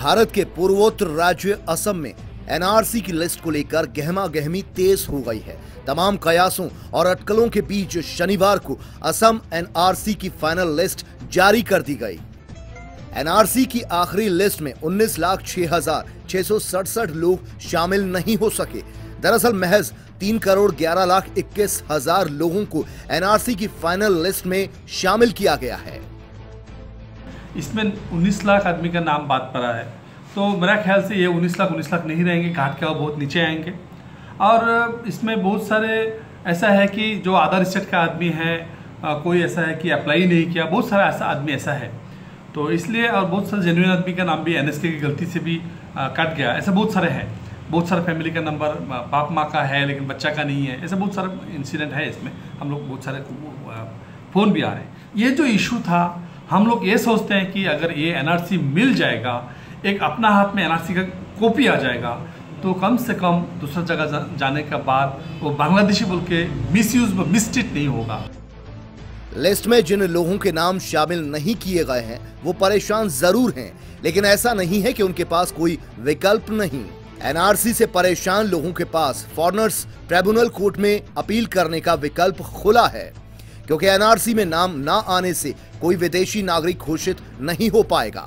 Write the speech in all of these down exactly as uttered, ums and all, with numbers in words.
भारत के पूर्वोत्तर राज्य असम में एनआरसी की लिस्ट को लेकर गहमा गहमी तेज हो गई है। तमाम कयासों और अटकलों के बीच शनिवार को असम एनआरसी की फाइनल लिस्ट जारी कर दी गई। एनआरसी की आखिरी लिस्ट में उन्नीस लाख छह हजार छह सौ सड़सठ लोग शामिल नहीं हो सके। दरअसल महज तीन करोड़ ग्यारह लाख इक्कीस हजार लोगों को एनआरसी की फाइनल लिस्ट में शामिल किया गया है। इसमें उन्नीस लाख आदमी का नाम बात पड़ा है, तो मेरा ख्याल से ये उन्नीस लाख उन्नीस लाख नहीं रहेंगे, घाट के बहुत नीचे आएंगे। और इसमें बहुत सारे ऐसा है कि जो अदर स्टेट का आदमी है, कोई ऐसा है कि अप्लाई नहीं किया, बहुत सारा ऐसा आदमी ऐसा है। तो इसलिए और बहुत सारे जेन्युइन आदमी का नाम भी एनएसके की गलती से भी आ, कट गया। ऐसा बहुत सारे हैं, बहुत सारे फैमिली का नंबर बाप माँ का है लेकिन बच्चा का नहीं है। ऐसा बहुत सारा इंसिडेंट है। इसमें हम लोग बहुत सारे फ़ोन भी आ रहे हैं। ये जो इशू था, हम लोग ये सोचते हैं कि अगर ये एनआरसी मिल जाएगा, एक अपना हाथ में एनआरसी का कॉपी आ जाएगा, तो कम से कम दूसरा जगह जा, जाने के बाद वो बांग्लादेशी बोल के मिसयूज व मिसट्रीट नहीं होगा। लिस्ट में जिन लोगों के नाम शामिल नहीं किए गए हैं वो परेशान जरूर हैं, लेकिन ऐसा नहीं है कि उनके पास कोई विकल्प नहीं। एनआरसी से परेशान लोगों के पास फॉरेनर्स ट्रिब्यूनल कोर्ट में अपील करने का विकल्प खुला है, क्योंकि एनआरसी में नाम ना आने से कोई विदेशी नागरिक घोषित नहीं हो पाएगा।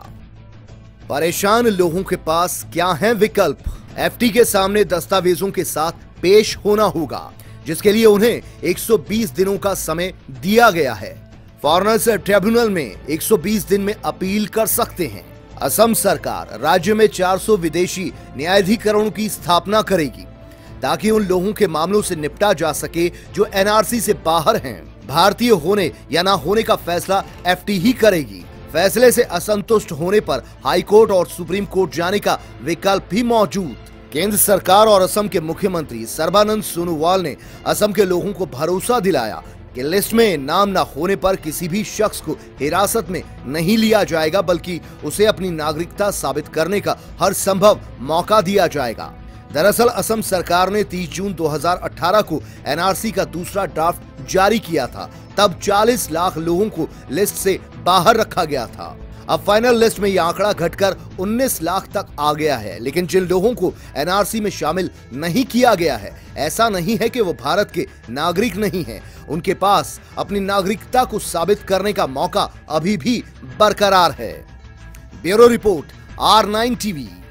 परेशान लोगों के पास क्या है विकल्प? एफटी के सामने दस्तावेजों के साथ पेश होना होगा, जिसके लिए उन्हें एक सौ बीस दिनों का समय दिया गया है। फॉरेनर्स ट्रिब्यूनल में एक सौ बीस दिन में अपील कर सकते हैं। असम सरकार राज्य में चार सौ विदेशी न्यायाधिकरणों की स्थापना करेगी, ताकि उन लोगों के मामलों से निपटा जा सके जो एनआरसी से बाहर हैं। भारतीय होने या ना होने का फैसला एफटी ही करेगी। फैसले से असंतुष्ट होने पर हाई कोर्ट और सुप्रीम कोर्ट जाने का विकल्प भी मौजूद। केंद्र सरकार और असम के मुख्यमंत्री सर्बानंद सोनोवाल ने असम के लोगों को भरोसा दिलाया कि लिस्ट में नाम न होने पर किसी भी शख्स को हिरासत में नहीं लिया जाएगा, बल्कि उसे अपनी नागरिकता साबित करने का हर संभव मौका दिया जाएगा। दरअसल असम सरकार ने तीस जून दो हज़ार अठारह को एनआरसी का दूसरा ड्राफ्ट जारी किया था। तब चालीस लाख लोगों को लिस्ट से बाहर रखा गया था। अब फाइनल लिस्ट में यह आंकड़ा घटकर उन्नीस लाख तक आ गया है। लेकिन जिन लोगों को एनआरसी में शामिल नहीं किया गया है, ऐसा नहीं है कि वो भारत के नागरिक नहीं हैं। उनके पास अपनी नागरिकता को साबित करने का मौका अभी भी बरकरार है। Bureau report, R nine TV.